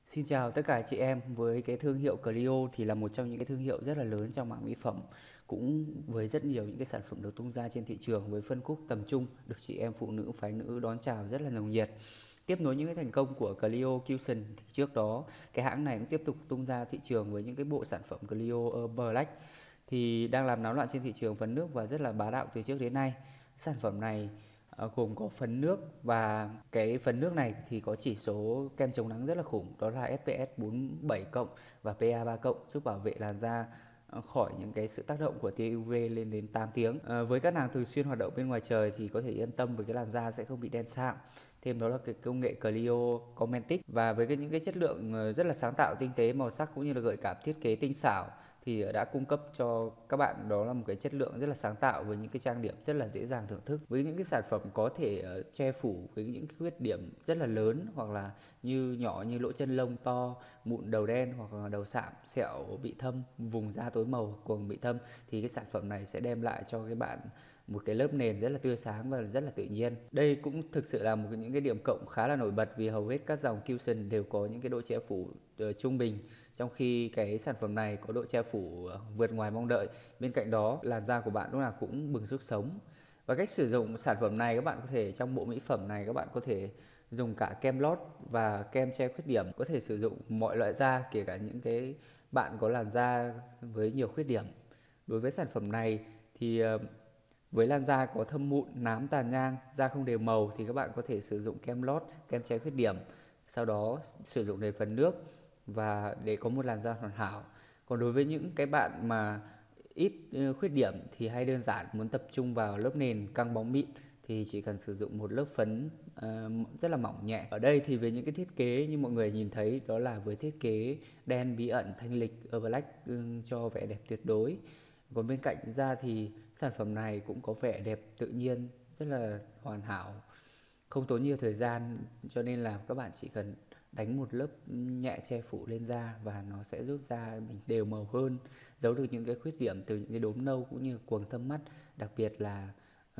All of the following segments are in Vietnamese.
Xin chào tất cả chị em. Với cái thương hiệu Clio thì là một trong những cái thương hiệu rất là lớn trong mảng mỹ phẩm, cũng với rất nhiều những cái sản phẩm được tung ra trên thị trường với phân khúc tầm trung, được chị em phụ nữ phái nữ đón chào rất là nồng nhiệt. Tiếp nối những cái thành công của Clio Cushion thì trước đó cái hãng này cũng tiếp tục tung ra thị trường với những cái bộ sản phẩm Clio Black thì đang làm náo loạn trên thị trường phấn nước và rất là bá đạo từ trước đến nay. Sản phẩm này gồm có phấn nước, và cái phấn nước này thì có chỉ số kem chống nắng rất là khủng, đó là FPS 47 cộng và PA 3 cộng, giúp bảo vệ làn da khỏi những cái sự tác động của tia UV lên đến 8 tiếng. Với các nàng thường xuyên hoạt động bên ngoài trời thì có thể yên tâm với cái làn da sẽ không bị đen sạm. Thêm đó là cái công nghệ Clio Cosmetics, và với những cái chất lượng rất là sáng tạo, tinh tế, màu sắc cũng như là gợi cảm thiết kế tinh xảo thì đã cung cấp cho các bạn đó là một cái chất lượng rất là sáng tạo với những cái trang điểm rất là dễ dàng thưởng thức, với những cái sản phẩm có thể che phủ với những cái khuyết điểm rất là lớn, hoặc là như nhỏ như lỗ chân lông to, mụn đầu đen, hoặc là đầu sạm, sẹo bị thâm, vùng da tối màu, quầng bị thâm, thì cái sản phẩm này sẽ đem lại cho các bạn một cái lớp nền rất là tươi sáng và rất là tự nhiên. Đây cũng thực sự là những cái điểm cộng khá là nổi bật, vì hầu hết các dòng Cushion đều có những cái độ che phủ trung bình, trong khi cái sản phẩm này có độ che phủ vượt ngoài mong đợi. Bên cạnh đó, làn da của bạn lúc nào cũng bừng sức sống. Và cách sử dụng sản phẩm này, các bạn có thể trong bộ mỹ phẩm này các bạn có thể dùng cả kem lót và kem che khuyết điểm, có thể sử dụng mọi loại da, kể cả những cái bạn có làn da với nhiều khuyết điểm. Đối với sản phẩm này thì với làn da có thâm mụn, nám, tàn nhang, da không đều màu thì các bạn có thể sử dụng kem lót, kem che khuyết điểm, sau đó sử dụng để phấn nước và để có một làn da hoàn hảo. Còn đối với những cái bạn mà ít khuyết điểm thì hay đơn giản muốn tập trung vào lớp nền căng bóng mịn thì chỉ cần sử dụng một lớp phấn rất là mỏng nhẹ. Ở đây thì với những cái thiết kế như mọi người nhìn thấy, đó là với thiết kế đen bí ẩn thanh lịch Black cho vẻ đẹp tuyệt đối. Còn bên cạnh ra thì sản phẩm này cũng có vẻ đẹp tự nhiên, rất là hoàn hảo, không tốn nhiều thời gian, cho nên là các bạn chỉ cần đánh một lớp nhẹ che phủ lên da và nó sẽ giúp da mình đều màu hơn, giấu được những cái khuyết điểm từ những cái đốm nâu cũng như quầng thâm mắt. Đặc biệt là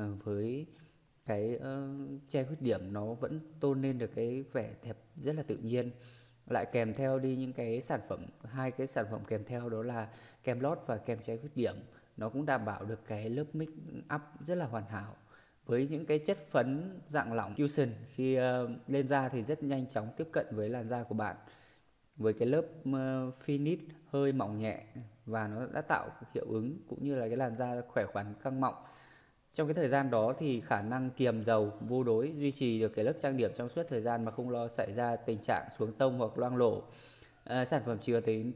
với cái che khuyết điểm nó vẫn tôn lên được cái vẻ đẹp rất là tự nhiên. Lại kèm theo đi những cái sản phẩm, hai cái sản phẩm kèm theo đó là kem lót và kem che khuyết điểm, nó cũng đảm bảo được cái lớp make up rất là hoàn hảo. Với những cái chất phấn dạng lỏng Cushion khi lên da thì rất nhanh chóng tiếp cận với làn da của bạn, với cái lớp finish hơi mỏng nhẹ, và nó đã tạo hiệu ứng cũng như là cái làn da khỏe khoắn căng mọng. Trong cái thời gian đó thì khả năng kiềm dầu vô đối, duy trì được cái lớp trang điểm trong suốt thời gian mà không lo xảy ra tình trạng xuống tông hoặc loang lổ. Sản phẩm chứa tới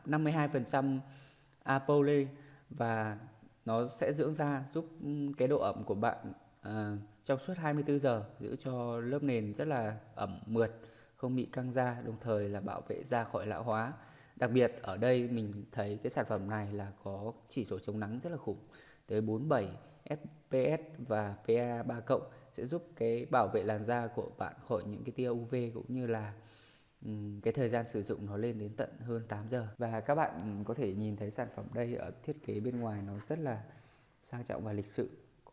52% apolle, và nó sẽ dưỡng da, giúp cái độ ẩm của bạn trong suốt 24 giờ, giữ cho lớp nền rất là ẩm mượt, không bị căng da, đồng thời là bảo vệ da khỏi lão hóa. Đặc biệt ở đây mình thấy cái sản phẩm này là có chỉ số chống nắng rất là khủng, tới 47 FPS và PA 3 cộng, sẽ giúp cái bảo vệ làn da của bạn khỏi những cái tia UV, cũng như là cái thời gian sử dụng nó lên đến tận hơn 8 giờ. Và các bạn có thể nhìn thấy sản phẩm đây ở thiết kế bên ngoài nó rất là sang trọng và lịch sự.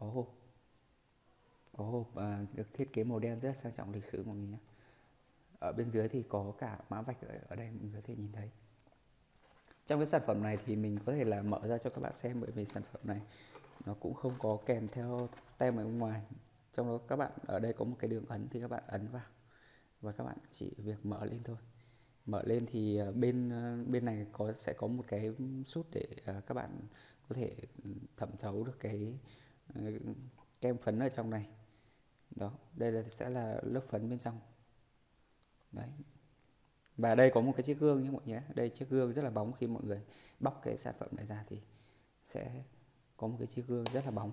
Có hộp được thiết kế màu đen rất là sang trọng lịch sự mọi người nhé. Ở bên dưới thì có cả mã vạch ở đây, mình có thể nhìn thấy. Trong cái sản phẩm này thì mình có thể là mở ra cho các bạn xem, bởi vì sản phẩm này nó cũng không có kèm theo tem ở bên ngoài. Trong đó các bạn ở đây có một cái đường ấn thì các bạn ấn vào và các bạn chỉ việc mở lên thôi. Mở lên thì bên này sẽ có một cái sút để các bạn có thể thẩm thấu được cái kem phấn ở trong này. Đó, đây sẽ là lớp phấn bên trong. Đấy. Và đây có một cái chiếc gương nhé mọi người nhé. Đây chiếc gương rất là bóng, khi mọi người bóc cái sản phẩm này ra thì sẽ có một cái chiếc gương rất là bóng.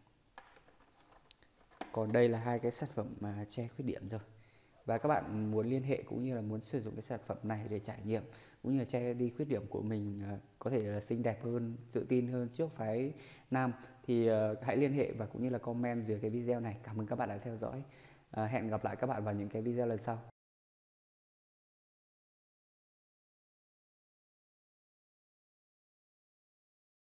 Còn đây là hai cái sản phẩm mà che khuyết điểm rồi. Và các bạn muốn liên hệ cũng như là muốn sử dụng cái sản phẩm này để trải nghiệm cũng như là che đi khuyết điểm của mình, có thể là xinh đẹp hơn, tự tin hơn trước phái nam, thì hãy liên hệ và cũng như là comment dưới cái video này. Cảm ơn các bạn đã theo dõi. Hẹn gặp lại các bạn vào những cái video lần sau.